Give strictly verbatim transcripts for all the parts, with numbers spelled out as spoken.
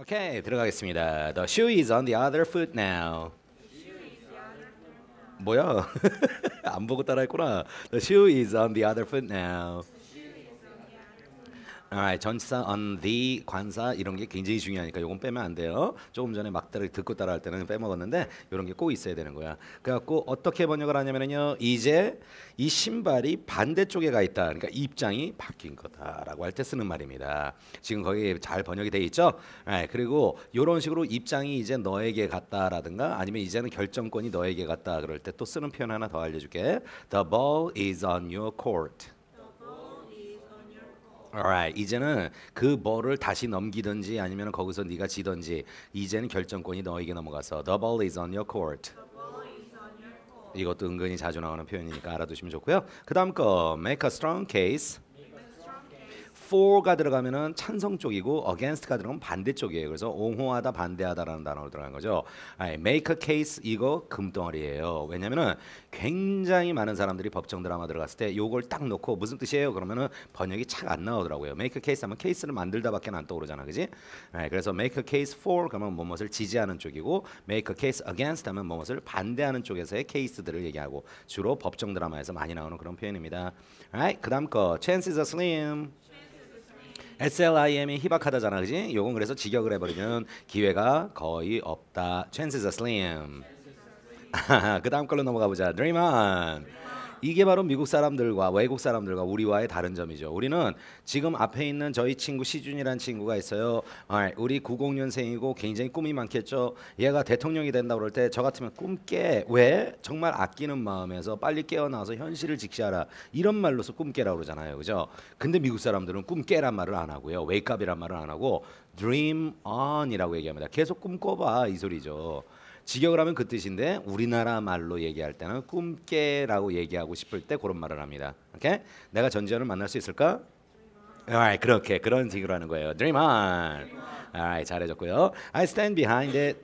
오케이, 들어가겠습니다. The shoe is on the other foot now. 뭐야? 안 보고 따라했구나. The shoe is on the other foot now. Alright, 전치사 on the 관사 이런 게 굉장히 중요하니까 요건 빼면 안 돼요. 조금 전에 막 따라 듣고 따라할 때는 빼먹었는데 이런 게 꼭 있어야 되는 거야. 그래갖고 어떻게 번역을 하냐면요, 이제 이 신발이 반대쪽에 가 있다. 그러니까 입장이 바뀐 거다라고 할 때 쓰는 말입니다. 지금 거기 잘 번역이 돼 있죠. Alright, 그리고 이런 식으로 입장이 이제 너에게 갔다라든가 아니면 이제는 결정권이 너에게 갔다 그럴 때 또 쓰는 표현 하나 더 알려줄게. The ball is on your court. Alright, 이제는 그 볼을 다시 넘기든지 아니면 거기서 네가 지든지 이제는 결정권이 너에게 넘어가서 The ball is on your court. 이것도 은근히 자주 나오는 표현이니까 알아두시면 좋고요. 그 다음 거 make a strong case. for가 들어가면은 찬성 쪽이고 against가 들어가면 반대 쪽이에요. 그래서 옹호하다, 반대하다라는 단어로 들어간 거죠. make a case 이거 금덩어리예요. 왜냐면은 굉장히 많은 사람들이 법정 드라마 들어갔을 때 요걸 딱 놓고 무슨 뜻이에요? 그러면은 번역이 착 안 나오더라고요. make a case 하면 케이스를 만들다밖에 안 떠오르잖아, 그지? 그래서 make a case for 그러면 무엇을 지지하는 쪽이고 make a case against 하면 무엇을 반대하는 쪽에서의 케이스들을 얘기하고 주로 법정 드라마에서 많이 나오는 그런 표현입니다. Alright, 그다음 거 chances are slim. 슬림이 희박하다잖아, 그지? 요건 그래서 직역을 해버리면 기회가 거의 없다. Chances are slim. 그 다음 걸로 넘어가 보자. Dream on. 이게 바로 미국 사람들과 외국 사람들과 우리와의 다른 점이죠. 우리는 지금 앞에 있는 저희 친구 시준이라는 친구가 있어요. 우리 구십 년생이고 굉장히 꿈이 많겠죠. 얘가 대통령이 된다 그럴 때 저 같으면 꿈 깨. 왜? 정말 아끼는 마음에서 빨리 깨어나서 현실을 직시하라. 이런 말로서 꿈 깨라고 그러잖아요. 그죠? 근데 미국 사람들은 꿈 깨란 말을 안 하고요. wake up이란 말을 안 하고 dream on이라고 얘기합니다. 계속 꿈 꿔봐 이 소리죠. 직역을 하면 그 뜻인데 우리나라 말로 얘기할 때는 꿈깨라고 얘기하고 싶을 때 그런 말을 합니다. 오케이? 내가 전지현을 만날 수 있을까? Alright, 그렇게 그런 식으로 하는 거예요. Dream on. Alright, 잘해줬고요. I stand behind it.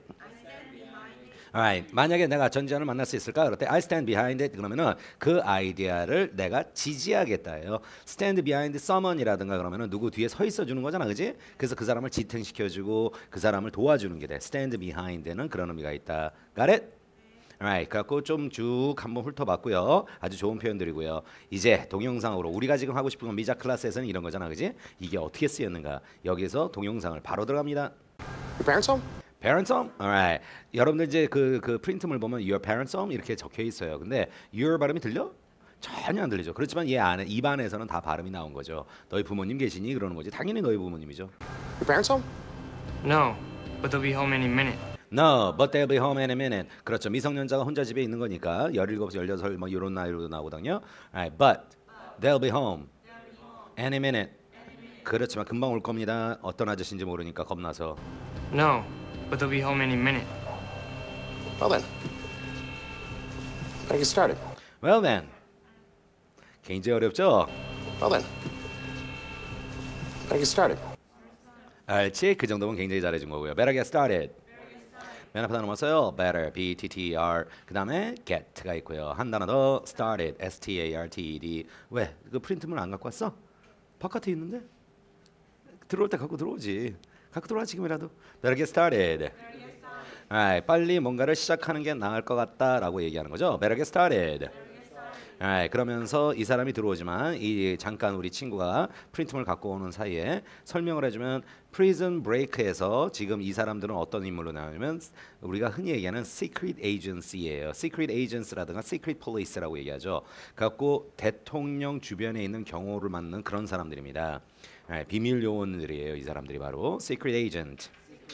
Alright, 만약에 내가 전지현을 만날 수 있을까? 그럴 때 I stand behind it 그러면은 그 아이디어를 내가 지지하겠다예요. Stand behind someone이라든가 그러면은 누구 뒤에 서 있어 주는 거잖아, 그지? 그래서 그 사람을 지탱시켜주고 그 사람을 도와주는 게 돼. Stand behind는 그런 의미가 있다. Got it? Alright, 그래갖고 좀 쭉 한번 훑어봤고요. 아주 좋은 표현들이고요. 이제 동영상으로 우리가 지금 하고 싶은 건 미자 클래스에서는 이런 거잖아, 그지? 이게 어떻게 쓰였는가? 여기서 동영상을 바로 들어갑니다. Your parents home? Parents home? Alright. 여러분들 이제 그, 그 프린트물 보면 Your parents home 이렇게 적혀 있어요. 근데 Your 발음이 들려? 전혀 안 들리죠. 그렇지만 얘 안에 입안에서는 다 발음이 나온 거죠. 너희 부모님 계시니 그러는 거지. 당연히 너희 부모님이죠. Your parents home? No, but they'll be home any minute. No, but they'll be home in a minute. 그렇죠. 미성년자가 혼자 집에 있는 거니까 열일곱, 열여덟 뭐 이런 나이로 나오거든요. Alright, but they'll be home any minute. 그렇지만 금방 올 겁니다. 어떤 아저씨인지 모르니까 겁나서. No, but they'll be home any minute. Well then. Gotta get started. Well then. 굉장히 어렵죠? Well then. Gotta get started. 알지? 그 정도면 굉장히 잘해준 거고요. Better get started. 맨 앞에 넘어서요. Better, B, T, T, R. 그 다음에 get가 있고요. 한 단어 더 started, S, T, A, R, T, E, D. 왜? 그 프린트물 안 갖고 왔어? 바깥에 있는데? 들어올 때 갖고 들어오지. 갖고 들어와 지금이라도. Better get started. Alright, 빨리 뭔가를 시작하는 게 나을 것 같다라고 얘기하는 거죠. Better get started. Alright, 그러면서 이 사람이 들어오지만 이 잠깐 우리 친구가 프린트물 갖고 오는 사이에 설명을 해주면 Prison Break에서 지금 이 사람들은 어떤 인물로 나오냐면 우리가 흔히 얘기하는 Secret Agency예요. Secret Agency라든가 Secret Police라고 얘기하죠. 갖고 대통령 주변에 있는 경호를 맡는 그런 사람들입니다. Alright, 비밀 요원들이에요. 이 사람들이 바로 Secret Agent.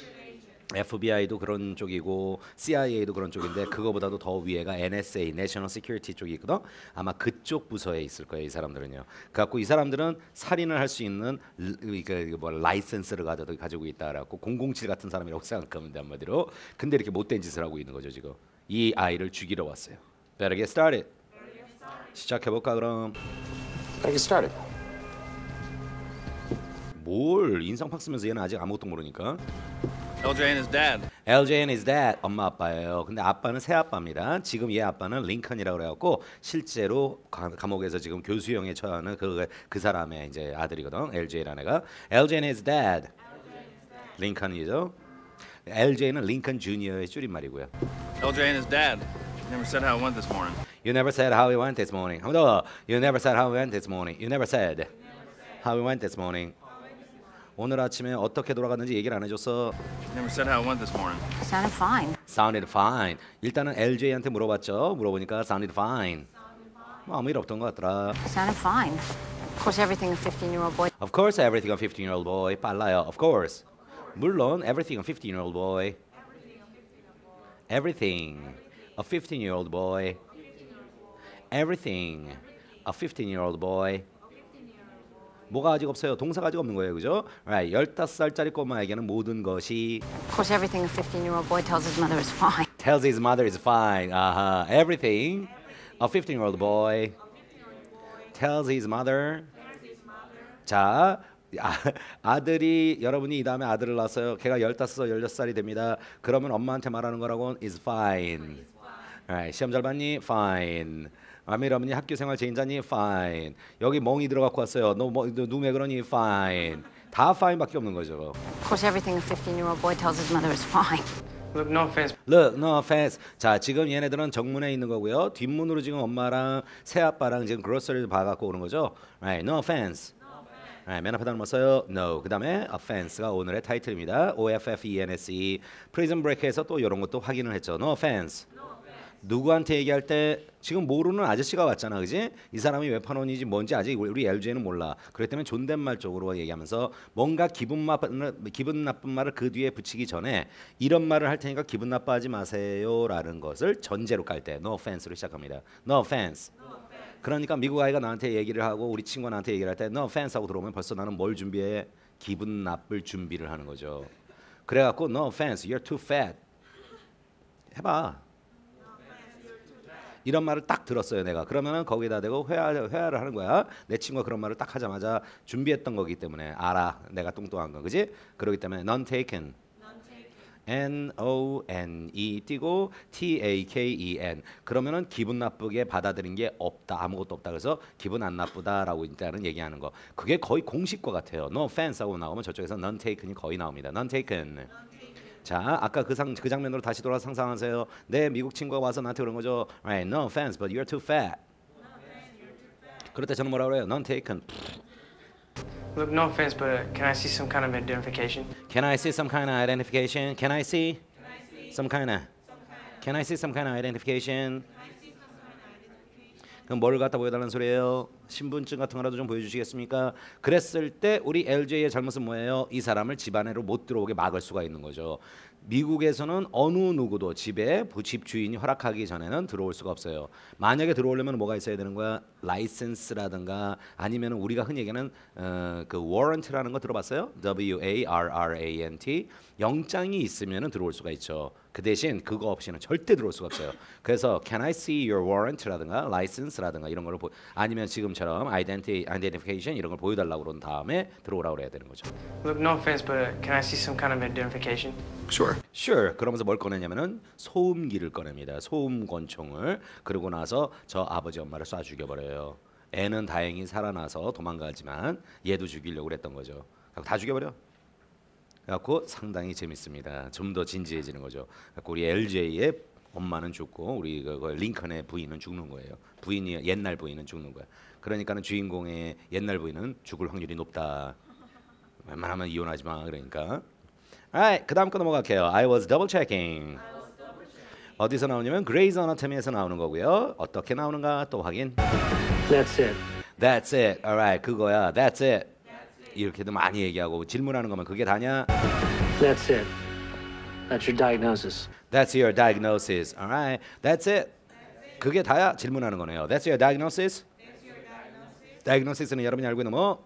에프비아이도 그런 쪽이고 씨아이에이도 그런 쪽인데 그거보다도 더 위에가 엔에스에이, National Security 쪽이 있거든. 아마 그쪽 부서에 있을 거예요, 이 사람들은요. 그래갖고 이 사람들은 살인을 할 수 있는 그 뭐 라이센스를 가지고 있다라고 공공칠 같은 사람이라고 생각하면 돼 한마디로. 근데 이렇게 못된 짓을 하고 있는 거죠 지금. 이 아이를 죽이러 왔어요. Better get started. 시작해 볼까 그럼. Gotta get started. 뭘 인상팍 쓰면서 얘는 아직 아무것도 모르니까. 엘제이 and his dad. 엘제이 and his dad 엄마 아빠예요. 근데 아빠는 새 아빠입니다. 지금 얘 아빠는 링컨이라고 그래갖고 실제로 가, 감옥에서 지금 교수형에 처하는 그, 그 사람의 이제 아들이거든. 엘제이라는 애가. 엘제이 and his dad. 링컨이죠. 엘제이는 링컨 주니어의 줄임말이고요. L J and his dad. Never said how it went this morning. You never said how it went this morning. 한 번 더. You never said how it went this morning. You never said how it went this morning. 오늘 아침에 어떻게 돌아갔는지 얘기를 안 해줬어. Never said how it went this morning. Sounded fine. Sounded fine. 일단은 엘제이한테 물어봤죠. 물어보니까 sounded fine. 뭐 아무 일 없던 것 같더라. Sounded fine. Of course, everything a fifteen-year-old boy. Of course, everything a fifteen-year-old boy. 빨라요. Of course. 물론 everything a fifteen-year-old boy. Everything a fifteen-year-old boy. Everything a fifteen-year-old boy. 뭐가 아직 없어요? 동사가 아직 없는 거예요, 그죠? Right. 열다섯 살짜리 꼬마에게는 모든 것이 Of course, everything a fifteen-year-old boy tells his mother is fine. tells his mother is fine. 아하. Everything a fifteen-year-old boy tells his mother. 자, 아, 아들이 여러분이 이 다음에 아들을 낳았어요. 걔가 열다섯, 열여섯 살이 됩니다. 그러면 엄마한테 말하는 거라고는 is fine. Right. 시험 잘 봤니? Fine. 아미 어머니 학교 생활 제인자니? Fine. 여기 멍이 들어갖고 왔어요. 너 뭐, 누매 그러니? Fine. 다 fine밖에 없는 거죠. Of course, everything a fifteen-year-old boy tells his mother is fine. Look, no offense. Look, no offense. 자, 지금 얘네들은 정문에 있는 거고요. 뒷문으로 지금 엄마랑 새아빠랑 지금 그로서리를 봐갖고 오는 거죠. Right. No offense. Right, 맨 앞에 단어 뭐 써요? No. 그 다음에 offense가 오늘의 타이틀입니다. O F F E N S E. Prison Break에서 또 이런 것도 확인을 했죠. No offense. 누구한테 얘기할 때 지금 모르는 아저씨가 왔잖아, 그지? 이 사람이 웨파논이지 뭔지 아직 우리 엘제이는 몰라. 그렇기 때문에 존댓말 쪽으로 얘기하면서 뭔가 기분 나쁜 기분 나쁜 말을 그 뒤에 붙이기 전에 이런 말을 할 테니까 기분 나빠하지 마세요라는 것을 전제로 깔 때 no offense로 시작합니다. No offense. 그러니까 미국 아이가 나한테 얘기를 하고 우리 친구가 나한테 얘기를 할 때 no offense 하고 들어오면 벌써 나는 뭘 준비해? 기분 나쁠 준비를 하는 거죠. 그래갖고 no offense, you're too fat. 해봐. 이런 말을 딱 들었어요, 내가. 그러면은 거기다 대고 회화, 회화를 하는 거야. 내 친구가 그런 말을 딱 하자마자 준비했던 거기 때문에 알아. 내가 뚱뚱한 거, 그지? 그렇기 때문에 none taken. N O N E 띄고 T A K E N. 그러면은 기분 나쁘게 받아들인 게 없다. 아무것도 없다. 그래서 기분 안 나쁘다라고 일단은 얘기하는 거. 그게 거의 공식과 같아요. No offense 하고 나오면 저쪽에서 none taken이 거의 나옵니다. none taken. 자, 아까 그, 상, 그 장면으로 다시 돌아서 상상하세요. 내 미국 친구가 와서 나한테 그런 거죠. Right, no offense, but you're too fat. 그럴 때 저는 뭐라고 그래요? None taken. Look, no offense, but can I see some kind of identification? Can I see some kind of identification? Can I see some kind of? Can I see some kind of identification? 그럼 뭘 갖다 보여달라는 소리예요? 신분증 같은 거라도 좀 보여주시겠습니까? 그랬을 때 우리 엘제이의 잘못은 뭐예요? 이 사람을 집 안으로 못 들어오게 막을 수가 있는 거죠. 미국에서는 어느 누구도 집에 집 주인이 허락하기 전에는 들어올 수가 없어요. 만약에 들어오려면 뭐가 있어야 되는 거야? 라이센스라든가 아니면 우리가 흔히 얘기하는 어, 그 warrant라는 거 들어봤어요? W A R R A N T. 영장이 있으면 들어올 수가 있죠. 그 대신 그거 없이는 절대 들어올 수가 없어요. 그래서 Can I see your warrant라든가 license라든가 이런 거를 보, 아니면 지금처럼 identity, identification 이런 걸 보여달라고 그런 다음에 들어오라고 그래야 되는 거죠. Look, no offense, but can I see some kind of identification? Sure. Sure. 그러면서 뭘 꺼내냐면은 소음기를 꺼냅니다. 소음 권총을. 그러고 나서 저 아버지 엄마를 쏴 죽여버려요. 애는 다행히 살아나서 도망가지만 얘도 죽이려고 그랬던 거죠. 다 죽여버려. 그래갖고 상당히 재밌습니다. 좀 더 진지해지는 거죠. 그래갖고 우리 엘제이의 엄마는 죽고 우리 그, 그 링컨의 부인은 죽는 거예요. 부인이 옛날 부인은 죽는 거야. 그러니까는 주인공의 옛날 부인은 죽을 확률이 높다. 웬만하면 이혼하지 마. 그러니까. Alright, 그 다음 거 넘어갈게요. I was double checking. 어디서 나오냐면 Grey's Anatomy에서 나오는 거고요. 어떻게 나오는가 또 확인. That's it. That's it. Alright, 그거야. That's it. 이렇게도 많이 얘기하고 질문하는 거면 그게 다냐? That's it. That's your diagnosis. That's your diagnosis. Alright, that's it. 그게 다야? 질문하는 거네요. That's your diagnosis. diagnosis는 여러분이 알고 있는 뭐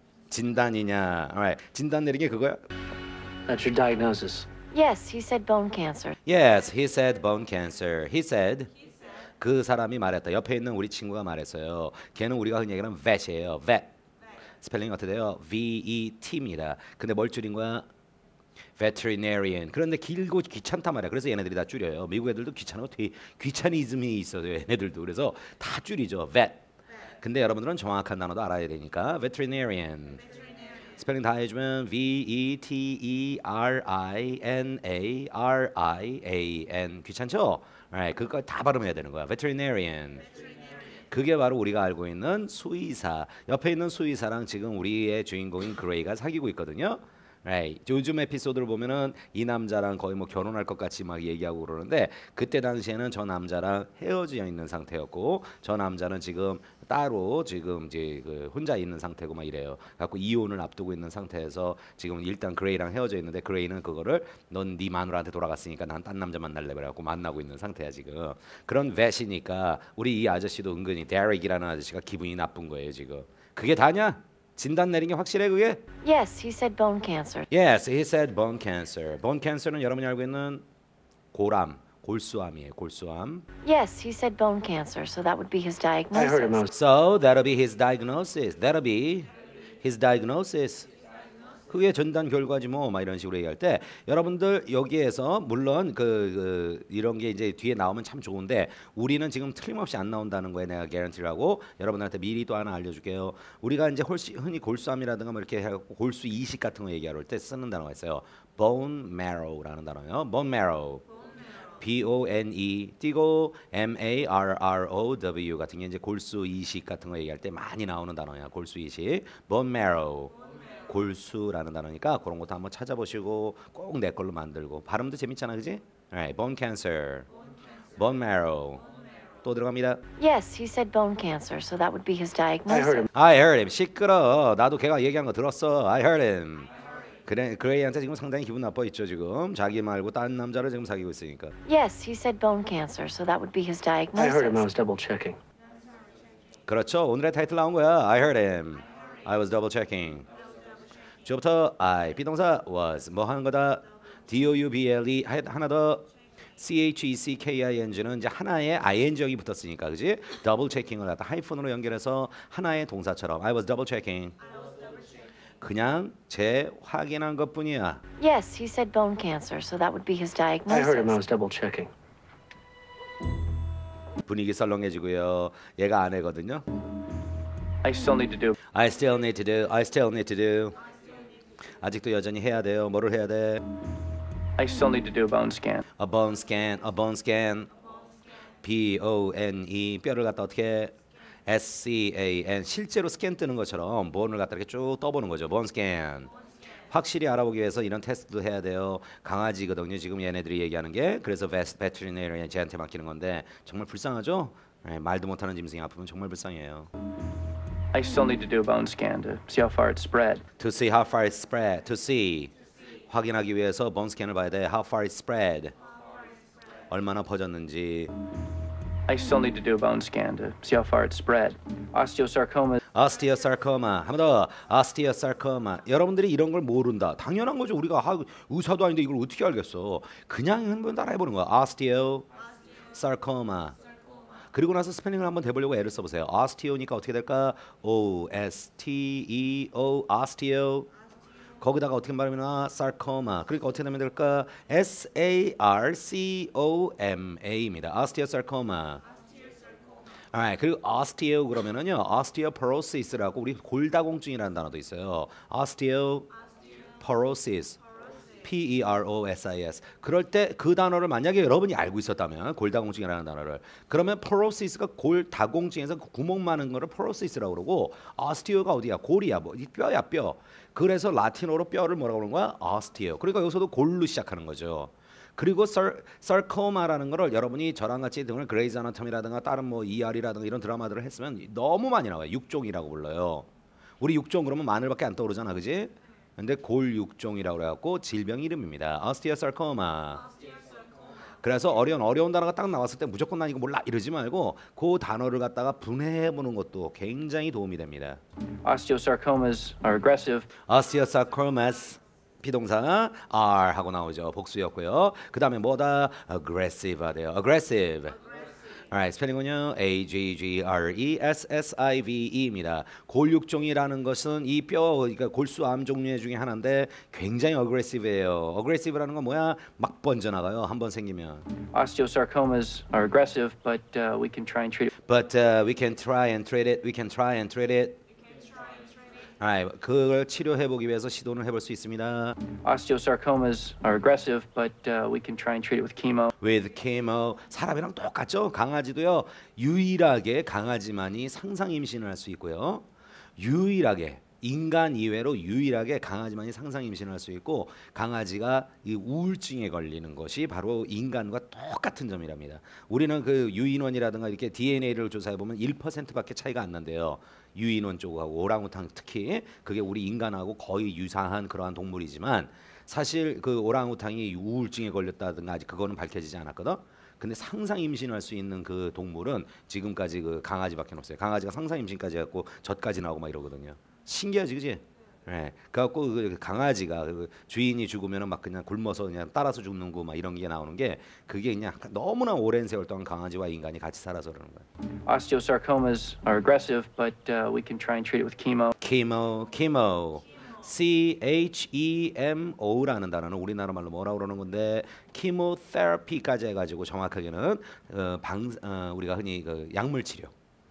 진단이냐? Alright, 진단 내린 게 그거야? That's your diagnosis. Yes, he said bone cancer. Yes, he said bone cancer. He said. 그 사람이 말했다. 옆에 있는 우리 친구가 말했어요. 걔는 우리가 흔히 얘기하는 vet이에요. vet. 스펠링이 어떻게 돼요? V E T입니다. 근데 뭘 줄인 거야? veterinarian. 그런데 길고 귀찮단 말이야. 그래서 얘네들이 다 줄여요. 미국 애들도 귀찮아. 되게 귀차니즘이 있어요. 얘네들도. 그래서 다 줄이죠. vet. 근데 여러분들은 정확한 단어도 알아야 되니까 veterinarian. 스펠링 다 해주면 V E T E R I N A R I A N 귀찮죠? Right, 그거 다 발음해야 되는 거야. veterinarian. 그게 바로 우리가 알고 있는 수의사. 옆에 있는 수의사랑 지금 우리의 주인공인 그레이가 사귀고 있거든요. Right. 요즘 에피소드를 보면은 이 남자랑 거의 뭐 결혼할 것 같이 막 얘기하고 그러는데 그때 당시에는 저 남자랑 헤어져 있는 상태였고 저 남자는 지금 따로 지금 이제 그 혼자 있는 상태고 막 이래요. 갖고 이혼을 앞두고 있는 상태에서 지금 일단 그레이랑 헤어져 있는데 그레이는 그거를 넌 네 마누라한테 돌아갔으니까 난 딴 남자 만날래 그래갖고 만나고 있는 상태야 지금. 그런 vet이니까 우리 이 아저씨도 은근히 데렉이라는 아저씨가 기분이 나쁜 거예요 지금. 그게 다냐? 진단 내린 게 확실해 그게? Yes, he said bone cancer. Yes, he said bone cancer. bone cancer는 여러분이 알고 있는 고람, 골수암이에요. 골수암. Yes, he said bone cancer, so that would be his I heard him. I diagnosis. was So that'll be his diagnosis. That'll be his diagnosis. 그게診断 결과지 뭐 막 이런 식으로 얘기할 때 여러분들 여기에서 물론 그, 그 이런 게 이제 뒤에 나오면 참 좋은데 우리는 지금 틀림없이 안 나온다는 거에 내가 개런티를 하고 여러분한테 미리 또 하나 알려줄게요. 우리가 이제 홀시, 흔히 골수암이라든가 뭐 이렇게 해갖고 골수 이식 같은 거 얘기할 때 쓰는 단어가 있어요. bone marrow라는 단어예요. bone marrow. B O N E 띄고 M A R R O W 같은 게 이제 골수 이식 같은 거 얘기할 때 많이 나오는 단어야. 골수 이식. bone marrow. 골수라는 단어니까 그런 것도 한번 찾아보시고 꼭 내 걸로 만들고 발음도 재밌잖아, 그지? Alright, bone cancer, bone marrow. 또 들어갑니다. Yes, he said bone cancer, so that would be his I heard diagnosis. him. I heard him. 시끄러. 나도 걔가 얘기한 거 들었어. I heard him. 그래, 그레이한테 지금 상당히 기분 나빠 있죠 지금. 자기 말고 딴 남자를 지금 사귀고 있으니까. Yes, he said bone cancer, so that would be his I heard him. I was diagnosis. double checking. 그렇죠. 오늘의 타이틀 나온 거야. I heard him. I was double checking. 주부터 I 비동사 was 뭐 하는 거다. D O U B L E 하나 더 C H E C K I N G는 이제 하나의 ing이 붙었으니까 그지? 더블 체킹을 갖다 하이픈으로 연결해서 하나의 동사처럼 I was double checking. 그냥 재 확인한 것뿐이야. Yes, he said bone cancer, so that would be his I heard him. I diagnosis. was double checking. 분위기 썰렁해지고요. 얘가 아내거든요. I still need to do. I still need to do. I still need to do. 아직도 여전히 해야 돼요. 뭐를 해야 돼? I still need to do a bone scan. A bone scan. A bone scan. B O N E 뼈를 갖다 어떻게 S C A N 실제로 스캔 뜨는 것처럼 본을 갖다 이렇게 쭉 떠보는 거죠. bone scan. 확실히 알아보기 위해서 이런 테스트도 해야 돼요. 강아지거든요. 지금 얘네들이 얘기하는 게. 그래서 베트리네리언 쟤한테 맡기는 건데 정말 불쌍하죠? 네, 말도 못하는 짐승이 아프면 정말 불쌍해요. I still need to do a bone scan to see how far it's spread. To see how far it spread. To see. 확인하기 위해서 bone scan을 봐야 돼. How far it spread. 얼마나 퍼졌는지. I still need to do a bone scan to see how far it's spread. Osteosarcoma. Osteosarcoma. 한 번 더. Osteosarcoma. 여러분들이 이런 걸 모른다. 당연한 거죠. 우리가 아, 의사도 아닌데 이걸 어떻게 알겠어. 그냥 한번 따라해보는 거야. Osteosarcoma. 그리고 나서 스펠링을 한번 대보려고 애를 써보세요. Osteo니까 어떻게 될까? O S T E O. Osteo. 거기다가 어떻게 말하면 sarcoma. 그러니까 어떻게 되면 될까? S A R C O M A입니다. osteosarcoma. Alright, 그리고 osteo 그러면은요, osteoporosis라고 우리 골다공증이라는 단어도 있어요. osteoporosis. P E R O S I S. 그럴 때 그 단어를 만약에 여러분이 알고 있었다면 골다공증이라는 단어를 그러면 porosis가 골다공증에서 구멍 많은 거를 porosis라고 그러고 osteo가 어디야? 골이야. 뭐 이 뼈야 뼈. 그래서 라틴어로 뼈를 뭐라고 그러는 거야? osteo. 그러니까 여기서도 골로 시작하는 거죠. 그리고 설, sarcoma라는 거를 여러분이 저랑 같이 등을 그레이즈 아나토미라든가 다른 뭐 이알이라든가 이런 드라마들을 했으면 너무 많이 나와요. 육종이라고 불러요. 우리 육종 그러면 마늘밖에 안 떠오르잖아, 그지? 근데 골육종이라고 그래갖고 질병 이름입니다. osteosarcoma. 그래서 어려운 어려운 단어가 딱 나왔을 때 무조건 난 이거 몰라 이러지 말고 그 단어를 갖다가 분해해 보는 것도 굉장히 도움이 됩니다. Osteosarcomas are aggressive. osteosarcomas 비동사 are 하고 나오죠. 복수였고요. 그 다음에 뭐다? aggressive 돼요. aggressive. Alright, 스펠링은요 A G G R E S S I V E입니다. 골육종이라는 것은 이 뼈, 그러니까 골수암 종류 중에 하나인데 굉장히 aggressive예요. aggressive라는 건 뭐야? 막 번져나가요. 한번 생기면. Osteosarcomas are aggressive, but uh, we can try and treat it. But uh, we can try and treat it. We can try and treat it. Alright, 그걸 치료해 보기 위해서 시도는 해볼 수 있습니다. Osteosarcomas are aggressive, but uh, we can try and treat it with chemo. With chemo. 사람이랑 똑같죠. 강아지도요. 유일하게 강아지만이 상상 임신을 할 수 있고요. 유일하게 인간 이외로 유일하게 강아지만이 상상 임신을 할 수 있고 강아지가 이 우울증에 걸리는 것이 바로 인간과 똑같은 점이랍니다. 우리는 그 유인원이라든가 이렇게 디엔에이를 조사해 보면 일 퍼센트밖에 차이가 안 난대요. 유인원 쪽하고 오랑우탄 특히 그게 우리 인간하고 거의 유사한 그러한 동물이지만 사실 그 오랑우탕이 우울증에 걸렸다든가 아직 그거는 밝혀지지 않았거든. 근데 상상 임신할 수 있는 그 동물은 지금까지 그 강아지밖에 없어요. 강아지가 상상 임신까지 갖고 젖까지 나오고 막 이러거든요. 신기하지, 그지? 네. 그래갖고 그 강아지가 그 주인이 죽으면은 막 그냥 굶어서 그냥 따라서 죽는 거 막 이런 게 나오는 게 그게 그냥 너무나 오랜 세월 동안 강아지와 인간이 같이 살아서 그러는 거예요. Osteosarcomas are aggressive, but uh, we can try and treat it with chemo. Chemo, chemo. C H E M O라는 단어는 우리나라 말로 뭐라고 그러는 건데 키모테라피까지 해가지고 정확하게는 어, 방, 어, 우리가 흔히 그 약물 치료,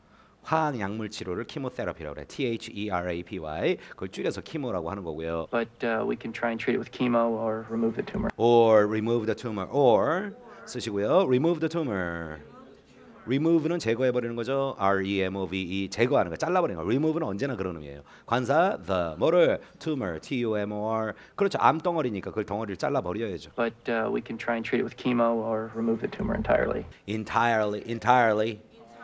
화학 약물 치료를 키모테라피라고 그래. T H E R A P Y 그걸 줄여서 키모라고 하는 거고요. But uh, we can try and treat it with chemo or remove the tumor. Or remove the tumor. Or 쓰시고요. Remove the tumor. remove는 제거해 버리는 거죠. R E M O V E 제거하는 거, 잘라버리는 거. remove는 언제나 그런 의미예요. 관사 the 뭐를 tumor T U M O R 그렇죠. 암덩어리니까 그걸 덩어리를 잘라 버려야죠. But uh, we can try and treat it with chemo or remove the tumor entirely. entirely entirely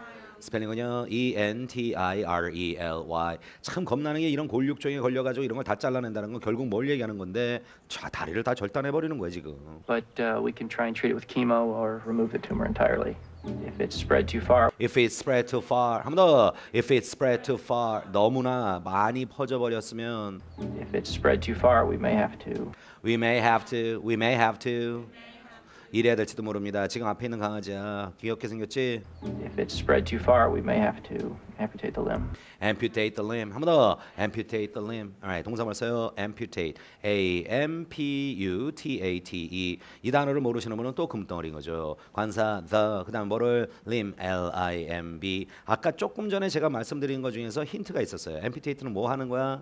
스펠링은요 E N T I R E L Y. 참 겁나는 게 이런 골육종에 걸려가지고 이런 걸 다 잘라낸다는 건 결국 뭘 얘기하는 건데 자 다리를 다 절단해 버리는 거예요 지금. But uh, we can try and treat it with chemo or remove the tumor entirely. If it's spread too far. If it spread too far. 한 번 더. If it spread too far. 너무나 많이 퍼져 버렸으면. If it's spread too far, we may have to. We may have to. We may have to. 이래야 될지도 모릅니다. 지금 앞에 있는 강아지야. 귀엽게 생겼지? If it's spread too far, we may have to amputate the limb. Amputate the limb. 한 번 더. Amputate the limb. Alright, 동사 뭘 써요? Amputate. A M P U T A T E. 이 단어를 모르시는 분은 또 금덩어리인 거죠. 관사 the. 그다음 뭐를 limb L I M B. 아까 조금 전에 제가 말씀드린 것 중에서 힌트가 있었어요. Amputate는 뭐 하는 거야?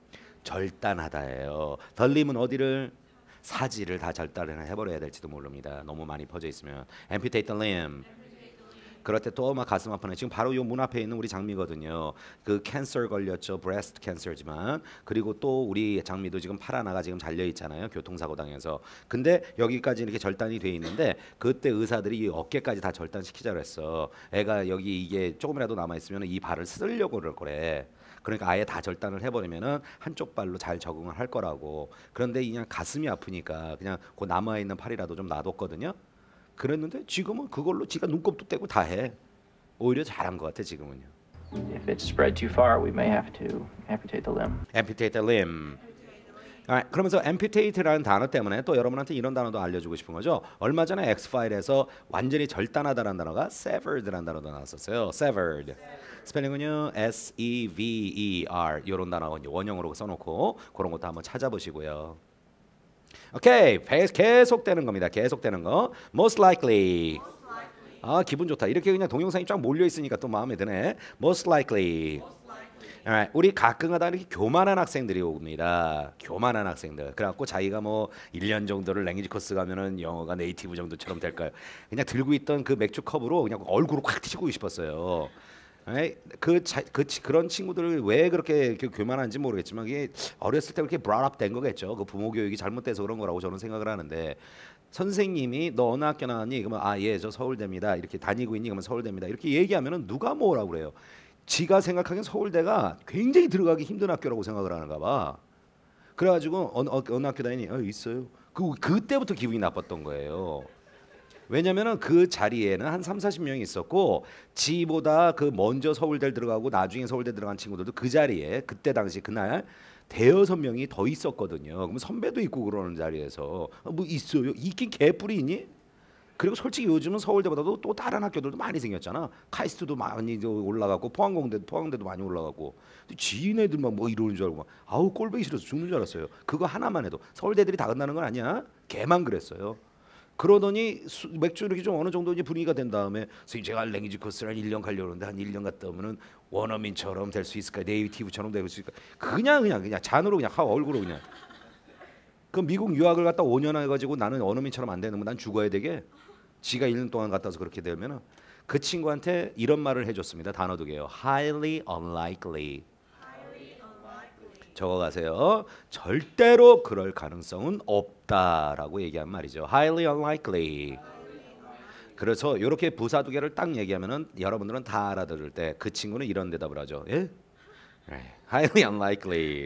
절단하다예요. The limb은 어디를? 사지를 다 절단을 해버려야 될지도 모릅니다. 너무 많이 퍼져 있으면. Amputate the limb. 그럴 때 또 막 가슴 아프네. 지금 바로 요 문 앞에 있는 우리 장미거든요. 그 캔서 걸렸죠. 브레스트 캔서지만 그리고 또 우리 장미도 지금 팔 하나가 지금 잘려 있잖아요. 교통사고 당해서. 근데 여기까지 이렇게 절단이 돼 있는데 그때 의사들이 이 어깨까지 다 절단시키자 그랬어. 애가 여기 이게 조금이라도 남아 있으면 이 발을 쓰려고 그럴 거래. 그러니까 아예 다 절단을 해버리면은 한쪽 발로 잘 적응을 할 거라고. 그런데 그냥 가슴이 아프니까 그냥 그 남아 있는 팔이라도 좀 놔뒀거든요. 그랬는데 지금은 그걸로 지가 눈곱도 떼고 다 해. 오히려 잘한 것 같아 지금은요. If it's spread too far, we may have to amputate the limb. Amputate the limb. 아, 그러면서 amputate라는 단어 때문에 또 여러분한테 이런 단어도 알려주고 싶은 거죠. 얼마 전에 X-파일에서 완전히 절단하다라는 단어가 severed라는 단어도 나왔었어요. severed. 스펠링은요 S E V E R 이런 단어 원형으로 써놓고 그런 것도 한번 찾아보시고요. 오케이, 계속되는 겁니다. 계속되는 거. Most likely. 아 기분 좋다. 이렇게 그냥 동영상이 쫙 몰려 있으니까 또 마음에 드네. Most likely. Alright. 우리 가끔가다 이렇게 교만한 학생들이 옵니다. 교만한 학생들. 그래갖고 자기가 뭐 일 년 정도를 랭귀지 코스 가면은 영어가 네이티브 정도처럼 될까요? 그냥 들고 있던 그 맥주 컵으로 그냥 얼굴을 확 튀고 싶었어요. 그, 자, 그 그런 친구들을 왜 그렇게 교만한지 모르겠지만 이게 어렸을 때 그렇게 brought up 된 거겠죠. 그 부모 교육이 잘못돼서 그런 거라고 저는 생각을 하는데 선생님이 너 어느 학교 나왔니? 그러면 아 예 저 서울대입니다. 이렇게 다니고 있니? 그러면 서울대입니다. 이렇게 얘기하면은 누가 뭐라고 그래요? 지가 생각하기엔 서울대가 굉장히 들어가기 힘든 학교라고 생각을 하는가 봐. 그래가지고 어느, 어느 학교 다니니? 어, 있어요. 그 그때부터 기분이 나빴던 거예요. 왜냐면은 그 자리에는 한 삼사십 명이 있었고 지보다 그 먼저 서울대 들어가고 나중에 서울대 들어간 친구들도 그 자리에 그때 당시 그날 대여섯 명이 더 있었거든요. 그럼 선배도 있고 그러는 자리에서 뭐 있어요? 있긴 개뿔이 있니? 그리고 솔직히 요즘은 서울대보다도 또 다른 학교들도 많이 생겼잖아. 카이스트도 많이 올라가고 포항공대도 포항대도 많이 올라가고 지인애들만 뭐 이러는 줄 알고 막 아우 꼴보기 싫어서 죽는 줄 알았어요. 그거 하나만 해도 서울대들이 다 끝나는 건 아니야. 걔만 그랬어요. 그러더니 수, 맥주 이렇게 좀 어느 정도 이제 분위기가 된 다음에 선생님 제가 랭귀지 코스를 한 일 년 가려고 하는데 한 일 년 갔다 오면은 원어민처럼 될 수 있을까? 네이티브처럼 될 수 있을까? 그냥 그냥 그냥 잔으로 그냥 하 얼굴로 그냥. 그 미국 유학을 갔다 오 년 해가지고 나는 원어민처럼 안 되는 거 난 죽어야 되게. 지가 일 년 동안 갔다 와서 그렇게 되면은 그 친구한테 이런 말을 해줬습니다. 단어 두 개요. Highly unlikely. 적어가세요. 절대로 그럴 가능성은 없다라고 얘기한 말이죠. Highly unlikely. 그래서 이렇게 부사 두 개를 딱 얘기하면은 여러분들은 다 알아들을 때 그 친구는 이런 대답을 하죠. 예? Highly unlikely.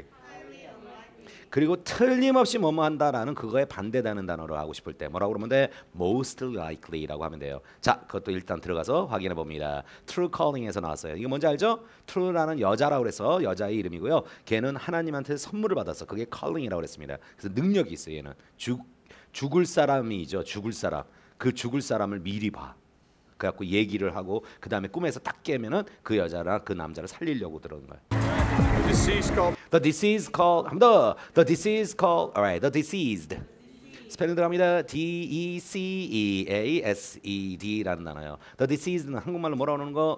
그리고 틀림없이 뭐뭐 한다라는 그거에 반대되는 단어를 하고 싶을 때 뭐라고 그러면 돼? Most likely라고 하면 돼요. 자, 그것도 일단 들어가서 확인해 봅니다. True calling에서 나왔어요. 이거 뭔지 알죠? True라는 여자라고 그래서 여자의 이름이고요. 걔는 하나님한테 선물을 받았어. 그게 calling이라고 그랬습니다. 그래서 능력이 있어요. 얘는 죽 죽을 사람이죠. 죽을 사람. 그 죽을 사람을 미리 봐. 그래갖고 얘기를 하고 그 다음에 꿈에서 딱 깨면은 그 여자랑 그 남자를 살리려고 들어오는 거예요. The deceased called. 한 번 더. The deceased called. Alright. The deceased. 스펠링 들어갑니다. D E C E A S E D라는 단어예요. The deceased는 한국말로 뭐라고 하는 거?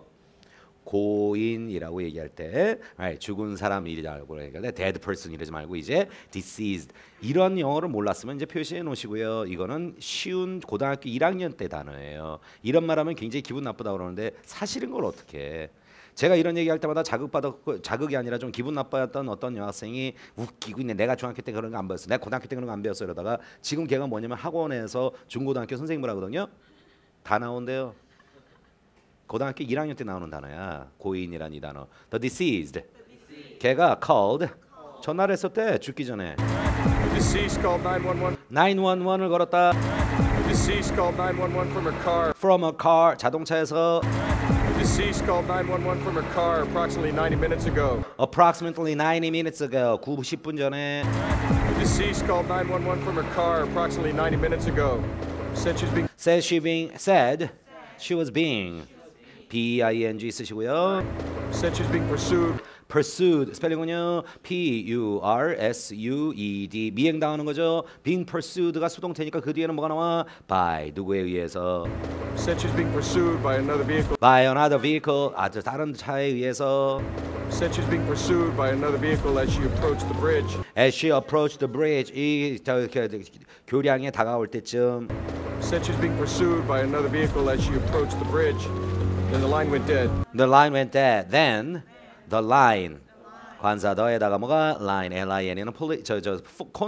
고인이라고 얘기할 때 right, 죽은 사람이라고 얘기할 때 dead person 이러지 말고 이제 deceased 이런 영어를 몰랐으면 이제 표시해 놓으시고요. 이거는 쉬운 고등학교 일 학년 때 단어예요. 이런 말하면 굉장히 기분 나쁘다고 그러는데 사실인 걸 어떻게 해. 제가 이런 얘기할 때마다 자극받았고 자극이 아니라 좀 기분 나빠했던 어떤 여학생이 웃기고 있네. 내가 중학교 때 그런 거 안 배웠어. 내가 고등학교 때 그런 거 안 배웠어. 이러다가 지금 걔가 뭐냐면 학원에서 중고등학교 선생님을 하거든요. 다 나온대요. 고등학교 일 학년 때 나오는 단어야. 고인이란 이 단어. The deceased. 걔가 called. 전화를 했었대. 죽기 전에. Deceased called nine one one. 구일일을 걸었다. Deceased called nine one one from her car. From a car. 자동차에서. Deceased called nine one one from her car approximately ninety minutes ago. Approximately ninety minutes ago. 구십 분 전에. Deceased called nine one one from her car approximately ninety minutes ago. Said she's being. Said she being. Said she was being. B I N G 쓰시고요. Said she's being pursued. Pursued 스펠링은요. P U R S U E D 미행당하는 거죠. Being pursued가 수동태니까 그 뒤에는 뭐가 나와? By 누구에 의해서? Said she's being pursued by another vehicle. By another vehicle 아주 다른 차에 의해서. Said she's being pursued by another vehicle as she approached the bridge. As she approached the bridge 이 저, 저, 저, 교량에 다가올 때쯤. Said she's being pursued by another vehicle as she approached the bridge. Then the line went dead. The line went dead. Then the line. 관사 더에다가 뭐가 line L I N은 폴리 저저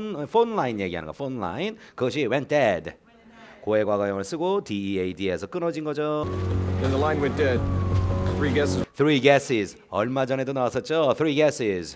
폰 라인 얘기하는 거. 폰 라인. 그것이 went dead. 고해 과거형을 쓰고 D E A D에서 끊어진 거죠. Then the line went dead. Three guesses. Three guesses. 얼마 전에도 나왔었죠. Three guesses.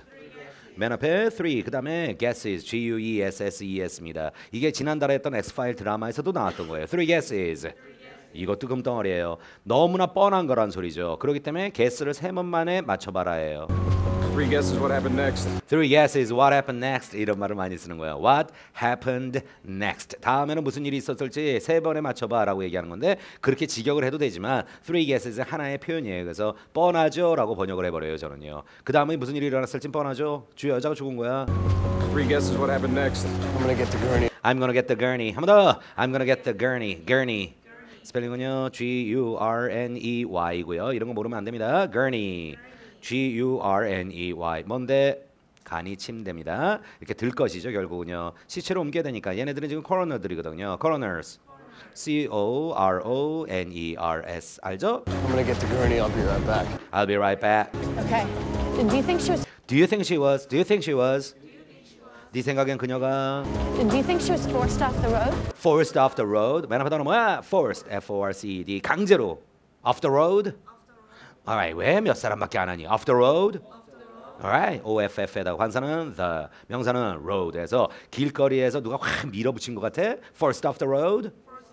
맨 앞에 three 그다음에 guesses G U E S S E S입니다. 이게 지난달에 했던 X-파일 드라마에서도 나왔던 거예요. Three guesses. 이것도 금덩어리예요. 너무나 뻔한 거란 소리죠. 그렇기 때문에 guess를 세 번 만에 맞춰봐라예요. Three guesses what happened next. Three guesses what happened next 이런 말을 많이 쓰는 거예요. What happened next. 다음에는 무슨 일이 있었을지 세 번에 맞춰봐라고 얘기하는 건데 그렇게 직역을 해도 되지만 three guesses 하나의 표현이에요. 그래서 뻔하죠라고 번역을 해버려요. 저는요. 그 다음에 무슨 일이 일어났을지 뻔하죠. 주 여자가 죽은 거야. Three guesses what happened next. I'm gonna get the gurney. I'm gonna get the gurney. 한 번 더. I'm gonna get the gurney. gurney. 스펠링은요. G U R N E Y고요. 이런 거 모르면 안 됩니다. gurney. G U R N E Y. 뭔데? 간이 침대입니다. 이렇게 들 것이죠. 결국은요. 시체로 옮겨야 되니까 얘네들은 지금 coroner들이거든요. coroners. C O R O N E R S. 알죠? I'm gonna get the gurney. I'll be right back. I'll be right back. Okay. Do you think she was? Do you think she was? Do you think she was? 네 생각엔 그녀가 Do you think she was forced off the road? forced off the road. 맨 앞에 단어 뭐야? forced. F O R C E D. 강제로. off the road. Alright. 왜 몇 사람밖에 안 하니? off the road. Alright. O F F에다가 관사는 the, 명사는 road에서 길거리에서 누가 확 밀어붙인 것 같아? forced off the road.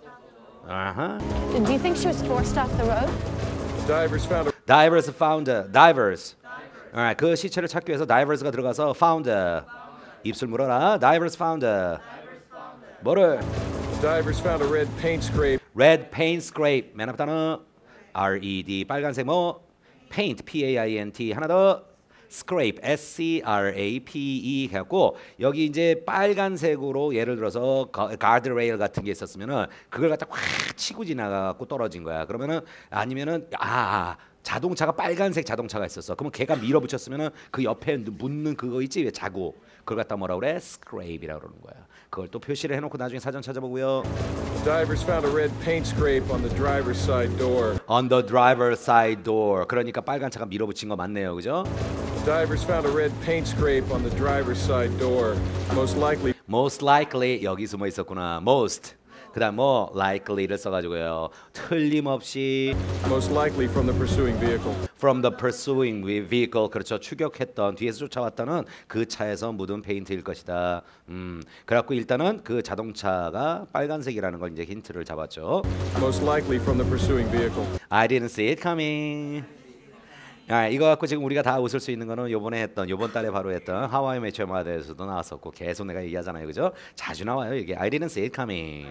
Uh-huh. Do you think she was forced off the road? Divers found a. Divers found divers. Alright. 그 시체를 찾기 위해서 divers가 들어가서 found. 입술 물어라. Divers found. 뭐를? Divers found a red paint scrape. Red paint scrape. 맨 앞 단어 R E D 빨간색 뭐? Paint P A I N T 하나 더. scrape, S C R A P E 해갖고 여기 이제 빨간색으로 예를 들어서 가드레일 같은 게 있었으면은 그걸 갖다 확 치고 지나가고 떨어진 거야. 그러면은 아니면은 아 자동차가 빨간색 자동차가 있었어. 그러면 걔가 밀어붙였으면은 그 옆에 묻는 그거 있지 왜 자국. 그걸 갖다 뭐라 그래? scrape이라고 그러는 거야. 그걸 또 표시를 해놓고 나중에 사전 찾아보고요. Divers found a red paint scrape on the driver's side door. On the driver's side door. 그러니까 빨간 차가 밀어붙인 거 맞네요, 그죠? Divers found a red paint scrape on the driver's side door. Most likely. Most likely 여기 숨어 있었구나. Most. 그다음 뭐 likely를 써가지고요. 틀림없이 Most likely from the pursuing vehicle. from the pursuing vehicle. 그렇죠. 추격했던 뒤에서 쫓아왔다는 그 차에서 묻은 페인트일 것이다. 음, 그래갖고 일단은 그 자동차가 빨간색이라는 걸 이제 힌트를 잡았죠. Most likely from the pursuing vehicle. I didn't see it coming. 아, 이거 갖고 지금 우리가 다 웃을 수 있는 거는 요번에 했던 요번 달에 바로 했던 How I Met Your Mother에서도 나왔었고 계속 내가 얘기하잖아요, 그죠? 자주 나와요 이게. I didn't see it coming.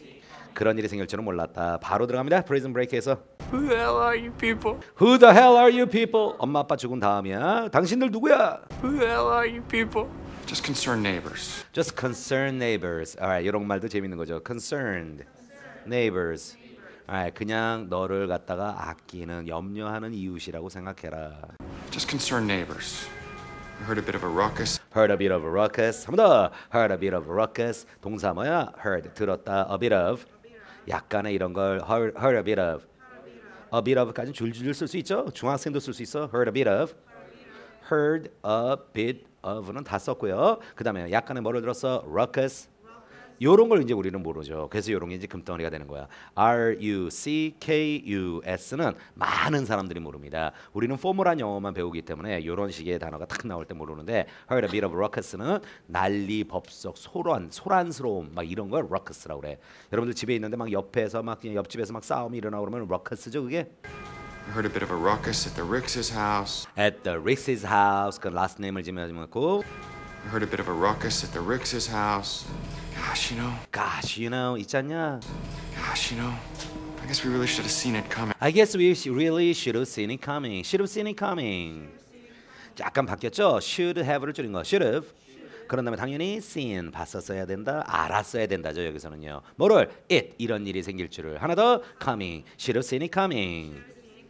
그런 일이 생길 줄은 몰랐다. 바로 들어갑니다. Prison Break에서. Who the hell are you people? Who the hell are you people? 엄마 아빠 죽은 다음이야. 당신들 누구야? Who the hell are you people? Just concerned neighbors. Just concerned neighbors. Alright, 이런 말도 재밌는 거죠. Concerned neighbors. Alright, 그냥 너를 갖다가 아끼는 염려하는 이웃이라고 생각해라. Just concerned neighbors. I heard a bit of a ruckus. Heard a bit of a ruckus. 한 번 더. Heard a bit of a ruckus. 동사 뭐야? Heard 들었다. A bit of. 약간의 이런 걸 heard, heard a bit of. A bit of까지는 줄줄 쓸 수 있죠. 중학생도 쓸 수 있어. Heard a bit of. Heard a bit of는 다 썼고요. 그 다음에 약간의 뭐를 들었어? Ruckus. 요런 걸 이제 우리는 모르죠. 그래서 요런 게 이제 금덩어리가 되는 거야. R U C K U S는 많은 사람들이 모릅니다. 우리는 포멀한 영어만 배우기 때문에 요런 식의 단어가 탁 나올 때 모르는데 heard a bit of ruckus는 난리 법석 소란 소란스러움 막 이런 걸 ruckus라고 그래. 여러분들 집에 있는데 막 옆에서 막 그냥 옆집에서 막 싸움이 일어나고 그러면 ruckus죠 그게. I heard a bit of a ruckus at the Ricks's house. At the Ricks's house. 그 last name을 지면고. I heard a bit of a ruckus at the Ricks's house. Gosh, you know. Gosh, you know, 있지 않냐? Gosh, you know. I guess we really should have seen it coming. I guess we really should have seen it coming. Should have seen it coming. 약간 바뀌었죠? Should have를 줄인 거. Should have. 그런 다음에 당연히 seen 봤었어야 된다. 알았어야 된다죠. 여기서는요. 뭐를? It 이런 일이 생길 줄을. 하나 더 coming. Should have seen it coming.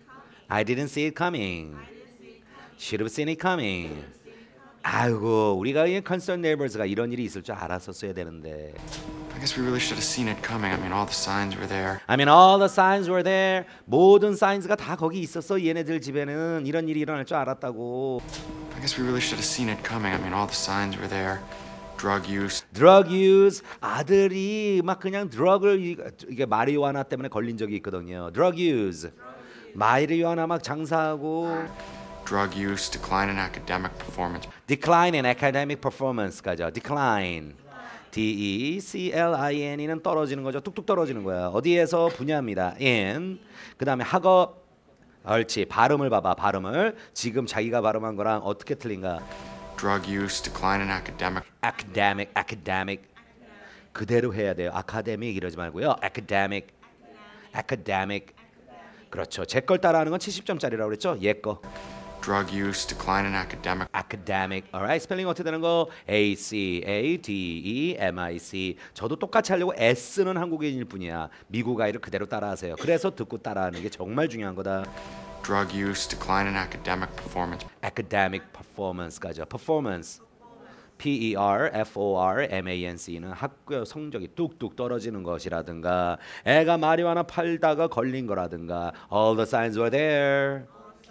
I didn't see it coming. Should have seen it coming. 아이고 우리가 이 concerned neighbors가 이런 일이 있을 줄 알았었어야 되는데. I guess we really should have seen it coming. I mean, all the signs were there. I mean, all the signs were there. 모든 signs가 다 거기 있었어. 얘네들 집에는 이런 일이 일어날 줄 알았다고. I guess we really should have seen it coming. I mean, all the signs were there. Drug use. Drug use. 아들이 막 그냥 drug을 이게 마리화나 때문에 걸린 적이 있거든요. Drug use. 마리화나 막 장사하고. Drug use, decline in academic performance. Decline in academic performance가죠. Decline. D E C L I N은 떨어지는 거죠. 뚝뚝 떨어지는 거야. 어디에서 분야입니다. In. 그 다음에 학업. 옳지. 발음을 봐봐. 발음을. 지금 자기가 발음한 거랑 어떻게 틀린가? Drug use, decline in academic. Academic, academic. 그대로 해야 돼요. academic 이러지 말고요. Academic, academic. 그렇죠. 제 걸 따라하는 건 칠십 점짜리라고 그랬죠. 얘 거. Drug use, decline in academic. Academic. Alright. 스펠링 어떻게 되는 거? A C A D E M I C. 저도 똑같이 하려고 S는 한국인일 뿐이야. 미국 아이를 그대로 따라하세요. 그래서 듣고 따라하는 게 정말 중요한 거다. Drug use, decline in academic performance. Academic performance가죠. Performance. P E R F O R M A N C는 학교 성적이 뚝뚝 떨어지는 것이라든가 애가 마리화나 팔다가 걸린 거라든가 all the signs were there.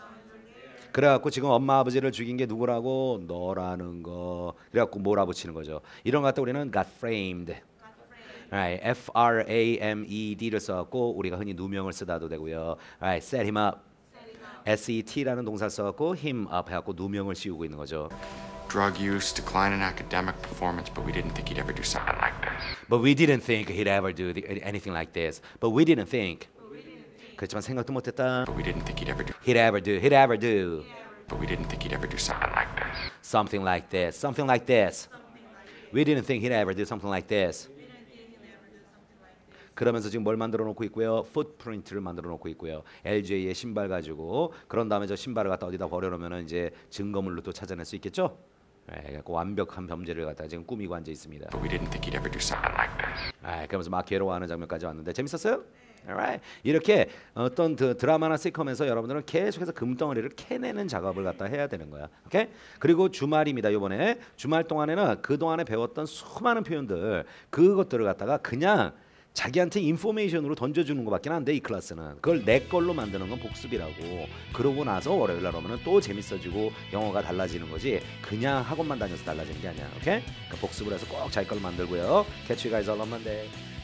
그래갖고 지금 엄마 아버지를 죽인 게 누구라고? 너라는 거. 그래갖고 몰아붙이는 거죠. 이런 거 갖다 우리는 got framed. Right. F R A M E D를 써갖고 우리가 흔히 누명을 쓰다도 되고요. Right. Set him up. S E T라는 동사를 써갖고 him up 해갖고 누명을 씌우고 있는 거죠. Drug use, decline in academic performance, but we didn't think he'd ever do something like this. But we didn't think he'd ever do the, anything like this. But we didn't think. 그렇지만 생각도 못했다. But we didn't think he'd ever do. He'd ever do. He'd ever do. But we didn't think he'd ever do something like this. Something like this. Something like this. We didn't think he'd ever do something like this. 그러면서 지금 뭘 만들어 놓고 있고요. 풋프린트를 만들어 놓고 있고요. 엘제이의 신발 가지고 그런 다음에 저 신발을 갖다 어디다 버려놓으면 이제 증거물로 또 찾아낼 수 있겠죠. 네, 그 완벽한 범죄를 갖다가 지금 꾸미고 앉아 있습니다. But we didn't think he'd ever do something like this. 아, 그러면서 막 괴로워하는 장면까지 왔는데 재밌었어요? Alright. 이렇게 어떤 드, 드라마나 시컴에서 여러분들은 계속해서 금덩어리를 캐내는 작업을 갖다 해야 되는 거야. 오케이? 그리고 주말입니다. 이번에 주말 동안에는 그 동안에 배웠던 수많은 표현들 그것들을 갖다가 그냥 자기한테 인포메이션으로 던져주는 것밖에 안 돼. 이 클래스는 그걸 내 걸로 만드는 건 복습이라고. 그러고 나서 월요일 날 오면 또 재밌어지고 영어가 달라지는 거지 그냥 학원만 다녀서 달라지는 게 아니야. 오케이? 그러니까 복습을 해서 꼭 자기 걸로 만들고요. Catch you guys all on Monday.